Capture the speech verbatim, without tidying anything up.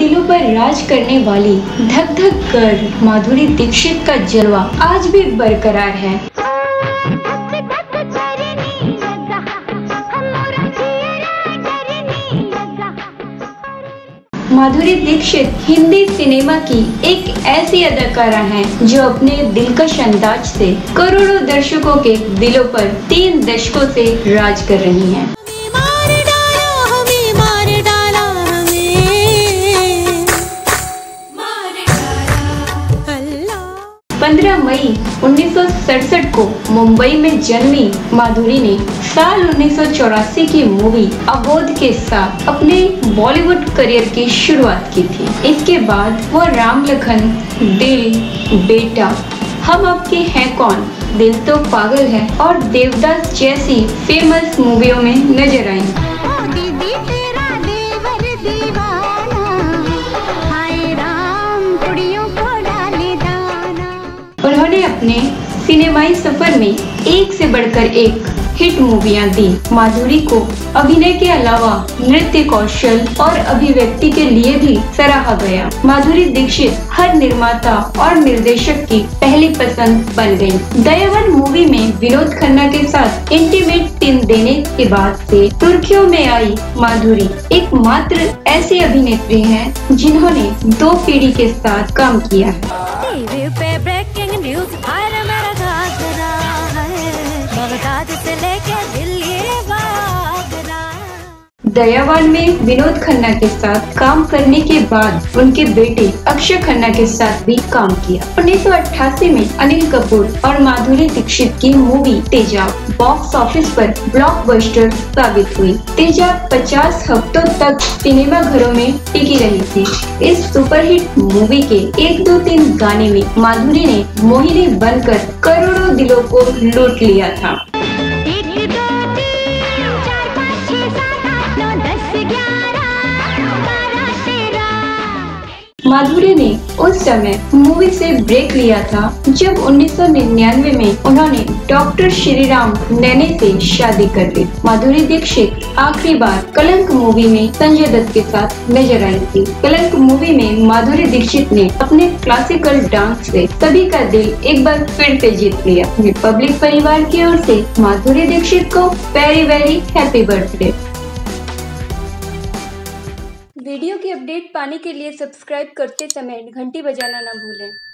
दिलों पर राज करने वाली धक धक कर माधुरी दीक्षित का जलवा आज भी बरकरार है। माधुरी दीक्षित हिंदी सिनेमा की एक ऐसी अदाकारा हैं जो अपने दिलकश अंदाज से करोड़ों दर्शकों के दिलों पर तीन दशकों से राज कर रही हैं। पंद्रह मई उन्नीस सौ सड़सठ को मुंबई में जन्मी माधुरी ने साल उन्नीस सौ चौरासी की मूवी अबोध के साथ अपने बॉलीवुड करियर की शुरुआत की थी। इसके बाद वो राम लखन, दिल, बेटा, हम आपके हैं कौन, दिल तो पागल है और देवदास जैसी फेमस मूवियों में नजर आई। उन्होंने अपने सिनेमाई सफर में एक से बढ़कर एक हिट मूवियां दी। माधुरी को अभिनय के अलावा नृत्य कौशल और अभिव्यक्ति के लिए भी सराहा गया। माधुरी दीक्षित हर निर्माता और निर्देशक की पहली पसंद बन गई। दयावान मूवी में विनोद खन्ना के साथ इंटीमेट सीन देने के बाद से सुर्खियों में आई माधुरी एकमात्र ऐसी अभिनेत्री हैं जिन्होंने दो पीढ़ी के साथ काम किया है। दयावान में विनोद खन्ना के साथ काम करने के बाद उनके बेटे अक्षय खन्ना के साथ भी काम किया। उन्नीस सौ अट्ठासी में अनिल कपूर और माधुरी दीक्षित की मूवी तेजाब बॉक्स ऑफिस पर ब्लॉकबस्टर साबित हुई। तेजाब पचास हफ्तों तक सिनेमा घरों में टिकी रही थी। इस सुपरहिट मूवी के एक दो तीन गाने में माधुरी ने मोहिनी बनकर करोड़ों दिलों को लूट लिया था। माधुरी ने उस समय मूवी से ब्रेक लिया था जब उन्नीस सौ निन्यानवे में उन्होंने डॉक्टर श्रीराम नैने से शादी कर ली। माधुरी दीक्षित आखिरी बार कलंक मूवी में संजय दत्त के साथ नजर आई थी। कलंक मूवी में माधुरी दीक्षित ने अपने क्लासिकल डांस से सभी का दिल एक बार फिर से जीत लिया। रिपब्लिक परिवार की ओर से माधुरी दीक्षित को very very happy birthday. Video की अपडेट पाने के लिए सब्सक्राइब करते समय घंटी बजाना ना भूलें।